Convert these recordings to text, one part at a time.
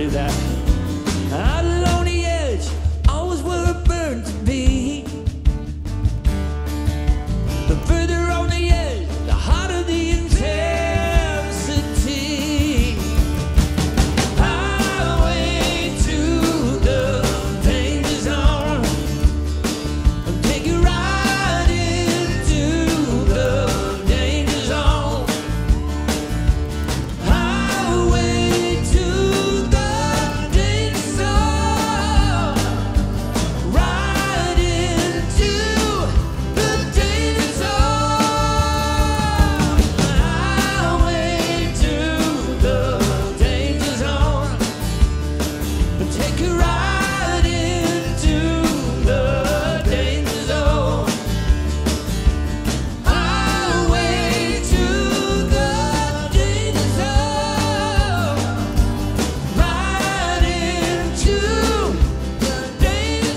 do that. Out along the edge, always where it burned to be. The further on the edge, the hotter the intensity. Highway to the danger zone. Take you right into the danger zone. Highway to the danger zone. Right into the danger zone. Highway to the danger zone. Take you right into the danger zone. Highway to the danger zone. Right into the danger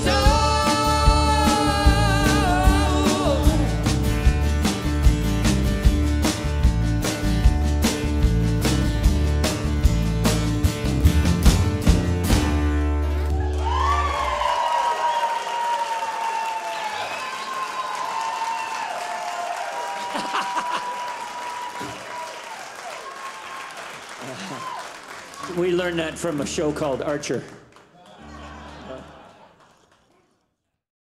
We learned that from a show called Archer.